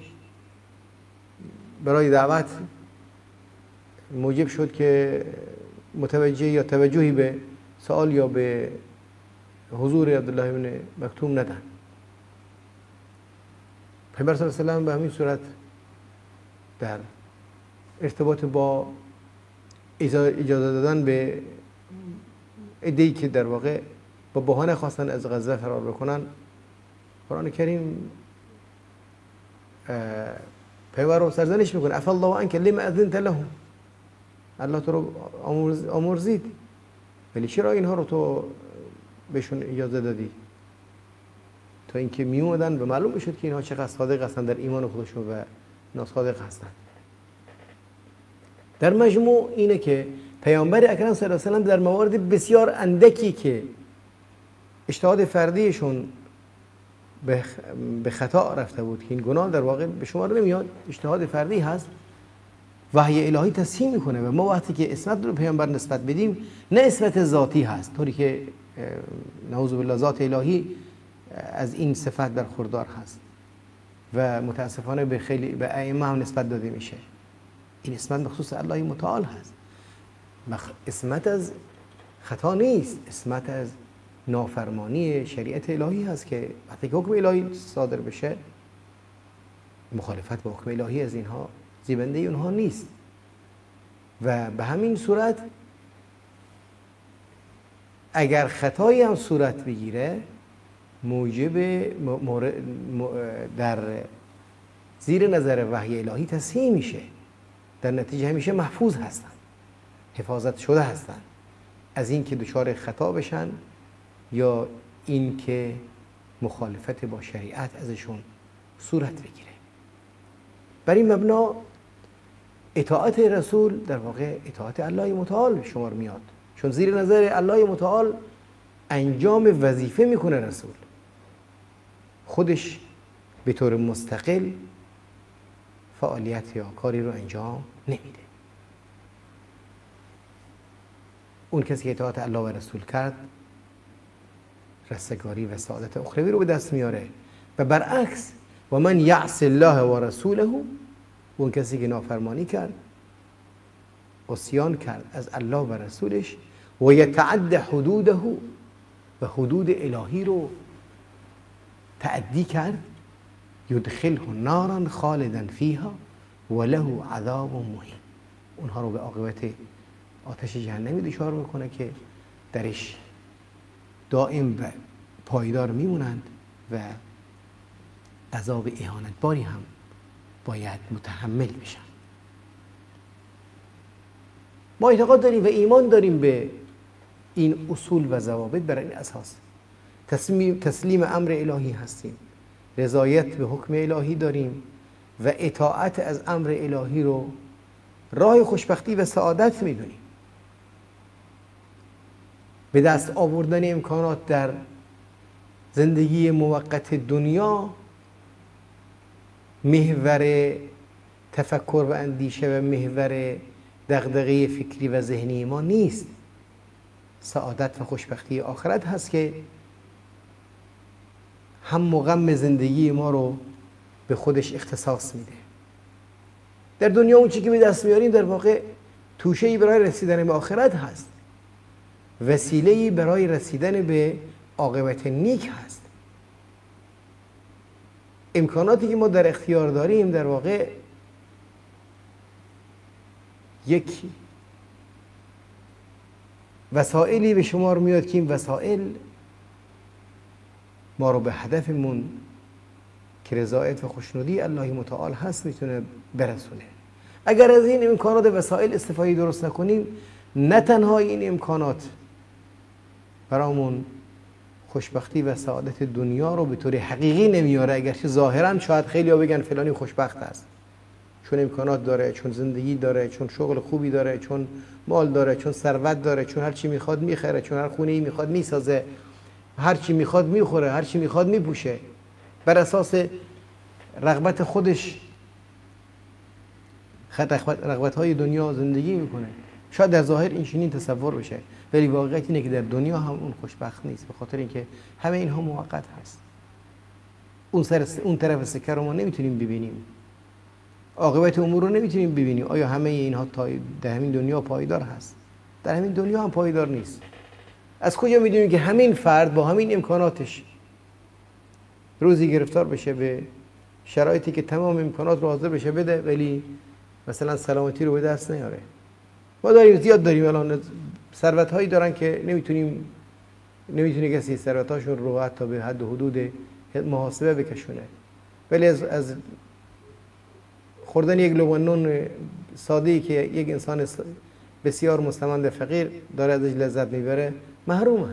برای دعوت موجب شد که متوجه یا توجهی به سوال یا به حضور عبدالله بن مکتوم ندن. پیامبر صلی الله علیه و سلم به همین صورت در ارتباط با اجازه دادن به عده‌ای که در واقع با بهانه خواستن از غزه فرار بکنن، قرآن کریم پیامبر رو سرزنش میکنه: عفا الله عنک لما اذنت لهم، الله تو رو آمرزید ولی چرا اینها رو تو بهشون اجازه دادی؟ تا اینکه می اومدن به معلوم بشد که اینها چقدر صادق هستن در ایمان خودشون و ناصادق هستن. در مجموع اینه که پیامبر اکرم صلی الله علیه و سلم در موارد بسیار اندکی که اجتهاد فردیشون به خطا رفته بود که این گناه در واقع به شمار نمیاد، اجتهاد فردی هست، وحی الهی تصحیح میکنه و ما وقتی که اسمت رو پیامبر نسبت بدیم نه اسمت ذاتی هست، طوری که نعوذ بالله ذات الهی از این صفت برخوردار هست و متاسفانه به خیلی به ائمه هم نسبت داده میشه. این اسمت بخصوص الله متعال هست، اسمت از خطا نیست، اسمت از نافرمانی شریعت الهی هست که وقتی که حکم الهی صادر بشه مخالفت با حکم الهی از اینها زیبنده اونها نیست و به همین صورت اگر خطایی هم صورت بگیره موجب در زیر نظر وحی الهی تصحیح میشه، در نتیجه همیشه محفوظ هستن، حفاظت شده هستن از این که دچار خطا بشن یا این که مخالفت با شریعت ازشون صورت بگیره. بر این مبنا اطاعت رسول در واقع اطاعت الله متعال شمار میاد، چون زیر نظر الله متعال انجام وظیفه میکنه رسول، خودش به طور مستقل فعالیت یا کاری رو انجام نمیده. اون کسی که اطاعت الله و رسول کرد رستگاری و سعادت اخروی رو به دست میاره و برعکس و من یعص الله و رسوله، اون کسی که نافرمانی کرد، عصیان کرد از الله و رسولش و یتعد حدوده و حدود الهی رو تعدی کرد، یدخله نارا خالدا فیها و له عذاب مهین، اونها رو به عاقبت آتش جهنمی دچار میکنه که درش دائم و پایدار میمونند و عذاب اهانتباری هم باید متحمل بشن. ما اعتقاد داریم و ایمان داریم به این اصول و ضوابط، بر این اساس تسلیم, تسلیم امر الهی هستیم، رضایت به حکم الهی داریم و اطاعت از امر الهی رو راه خوشبختی و سعادت میدونیم. به دست آوردن امکانات در زندگی موقت دنیا محور تفکر و اندیشه و محور دغدغه فکری و ذهنی ما نیست. سعادت و خوشبختی آخرت هست که هم و غم زندگی ما رو به خودش اختصاص میده. در دنیا اون چیزی که به دست میاریم در واقع توشه‌ای برای رسیدن به آخرت هست، وسیله‌ای برای رسیدن به عاقبت نیک هست. امکاناتی که ما در اختیار داریم در واقع یک وسائلی به شمار میاد که این وسائل ما رو به هدفمون که رضایت و خوشنودی الله متعال هست میتونه برسونه. اگر از این امکانات و وسایل استفاده درست نکنیم، نه تنها این امکانات برامون خوشبختی و سعادت دنیا رو به طور حقیقی نمیاره، اگرچه ظاهرا شاید خیلی ها بگن فلانی خوشبخت است چون امکانات داره، چون زندگی داره، چون شغل خوبی داره، چون مال داره، چون ثروت داره، چون هر چی میخواد میخره، چون هر خونه‌ای میخواد میسازه، هر چی میخواد میخوره، هر چی میخواد میپوشه، بر اساس رغبت خودش رغبت های دنیا زندگی میکنه. شاید در ظاهر این چنین تصور بشه، ولی واقعیت اینه که در دنیا هم اون خوشبخت نیست، به خاطر اینکه همه اینها موقت هست. اون سر اون طرف سکه رو ما نمیتونیم ببینیم، عاقبت امور رو نمیتونیم ببینیم. آیا همه اینها تا در همین دنیا پایدار هست؟ در همین دنیا هم پایدار نیست. از کجا میدونیم که همین فرد با همین امکاناتش روزی گرفتار بشه به شرایطی که تمام امکانات رو حاضر بشه بده، ولی مثلا سلامتی رو به دست نیاره؟ ما داریم، زیاد داریم الان ثروت هایی دارن که نمیتونیم نمیتونه کسی ثروت هاشون رو حتی به حد و حدود محاسبه بکشونه، ولی از از خوردن یک لقمه نون ساده‌ای که یک انسان بسیار مستمند فقیر داره ازش لذت میبره محرومن.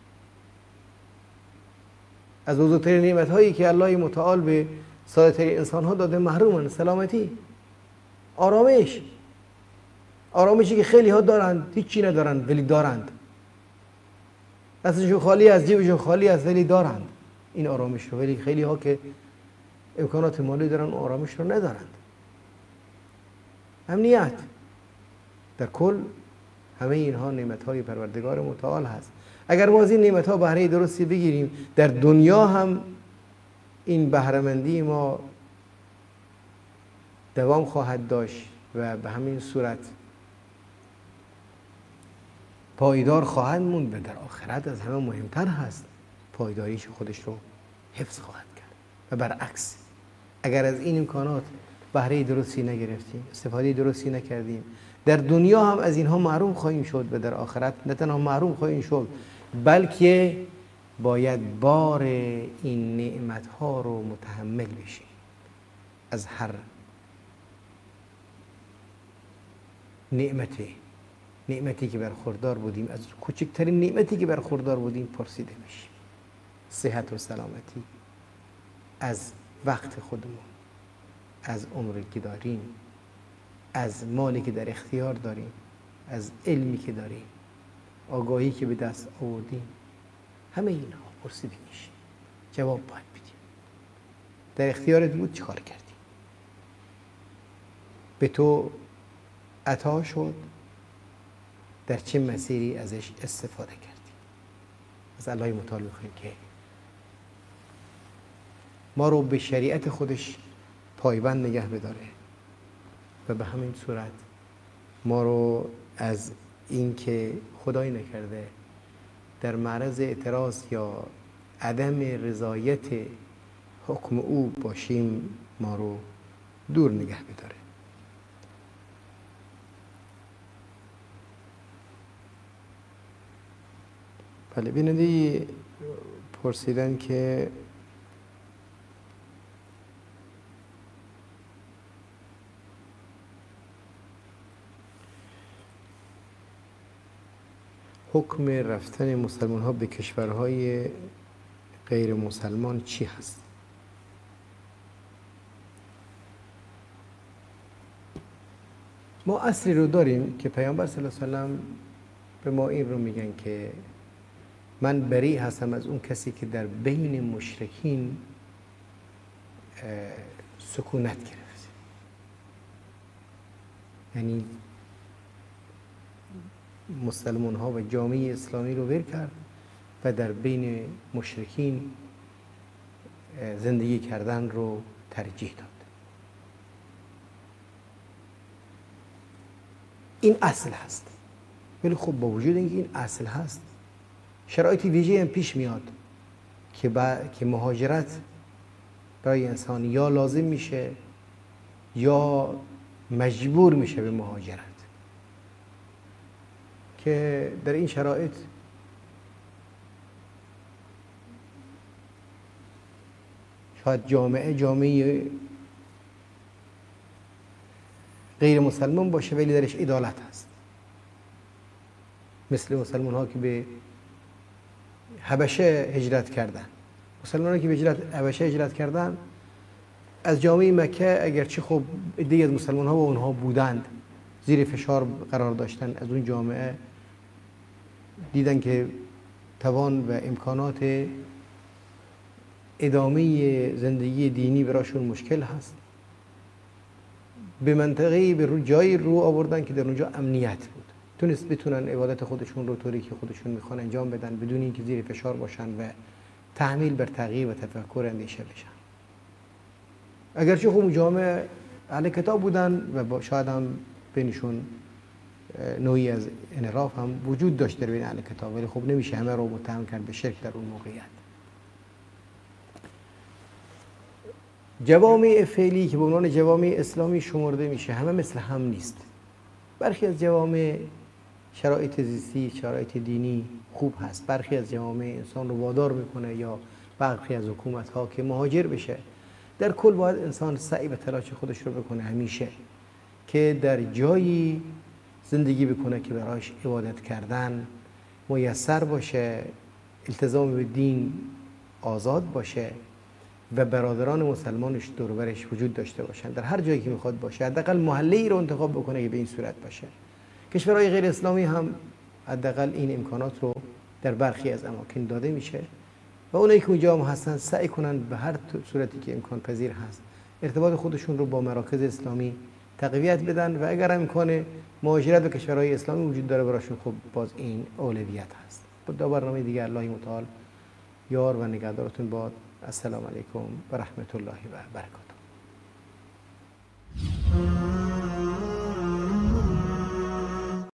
از بزرگترین نعمت هایی که الله متعال به ساده‌ترین انسان ها داده محرومن. سلامتی، آرامش، آرامشی که خیلی ها دارند هیچی ندارند ولی دارند، دستشون خالی از جیبشون خالی است ولی دارند این آرامش رو، ولی خیلی ها که امکانات مالی دارن آرامش رو ندارند. امنیت، در کل همه اینها نعمت های پروردگار متعال هست. اگر ما از این نعمت ها بهره درستی بگیریم، در دنیا هم این بهره‌مندی ما دوام خواهد داشت و به همین صورت پایدار خواهد موند و در آخرت از همه مهمتر هست پایداریش خودش رو حفظ خواهد کرد. و برعکس اگر از این امکانات بهره درستی نگرفتیم، استفاده درستی نکردیم، در دنیا هم از اینها محروم خواهیم شد و در آخرت نه تنها محروم خواهیم شد بلکه باید بار این نعمت ها رو متحمل بشیم. از هر نعمتی نعمتی که برخوردار بودیم، از کوچکترین نعمتی که برخوردار بودیم پرسیده میشیم. صحت و سلامتی، از وقت خودمون، از عمری که داریم، از مالی که در اختیار داریم، از علمی که داریم، آگاهی که به دست آوردیم، همه اینها پرسیده میشیم. جواب باید بدیم. در اختیارت بود چیکار کردی؟ به تو عطا شد، در چه مسیری ازش استفاده کردی؟ از الله متعال میخوایم که ما رو به شریعت خودش پایبند نگه بداره و به همین صورت ما رو از این که خدای نکرده در معرض اعتراض یا عدم رضایت حکم او باشیم ما رو دور نگه بداره. بله، بیننده پرسیدن که حکم رفتن مسلمان ها به کشورهای غیر مسلمان چی هست؟ ما اصلی رو داریم که پیامبر صلی الله علیه و سلم به ما این رو میگن که من بری هستم از اون کسی که در بین مشرکین سکونت گرفت، یعنی مسلمان ها و جامعه اسلامی رو ول کرد و در بین مشرکین زندگی کردن رو ترجیح داد. این اصل هست. ولی خب با وجود اینکه این اصل هست، شرایط ویژه هم پیش میاد که با... که مهاجرت برای انسان یا لازم میشه یا مجبور میشه به مهاجرت، که در این شرایط شاید جامعه جامعه غیر مسلمان باشه ولی درش عدالت هست، مثل مسلمان ها که به حبشه هجرت کردن. مسلمان ها که به هجرت حبشه هجرت کردن از جامعه مکه، اگرچه خب عده‌ای از مسلمان ها و اونها بودند زیر فشار قرار داشتن، از اون جامعه دیدن که توان و امکانات ادامه زندگی دینی براشون مشکل هست، به منطقه‌ای به جایی رو آوردن که در اونجا امنیت بود، تونست بتونن عبادت خودشون رو طوری که خودشون میخوان انجام بدن بدون اینکه زیر فشار باشن و تحمیل بر تغییر و تفکر اندیشه بشن. اگرچه خب جامعه اهل کتاب بودن و شاید هم بینشون نوعی از انحراف هم وجود داشته بین اهل کتاب، ولی خب نمیشه همه رو متهم کرد به شرک در اون موقعیت. جوامع فعلی که به عنوان جوامع اسلامی شمرده میشه همه مثل هم نیست. برخی از جوامع شرایط زیستی، شرایط دینی خوب هست، برخی از جوامع انسان رو وادار میکنه یا برخی از حکومت ها که مهاجر بشه. در کل باید انسان سعی و تلاش خودش رو بکنه همیشه که در جایی زندگی بکنه که برایش عبادت کردن میسر باشه، التزام به دین آزاد باشه و برادران مسلمانش دور و برش وجود داشته باشن در هر جایی که میخواد باشه. حداقل محله‌ای رو انتخاب بکنه که به این صورت باشه. کشورهای غیر اسلامی هم حداقل این امکانات رو در برخی از اماکن داده میشه و اونایی که اونجا هم هستن سعی کنن به هر صورتی که امکان پذیر هست ارتباط خودشون رو با مراکز اسلامی تقویت بدن و اگر امکان مهاجرت به کشورهای اسلامی وجود داره براشون، خب باز این اولویت هست. با برنامه دیگر الله متعال یار و نگهدارتون باد. السلام علیکم و رحمت الله و برکاته.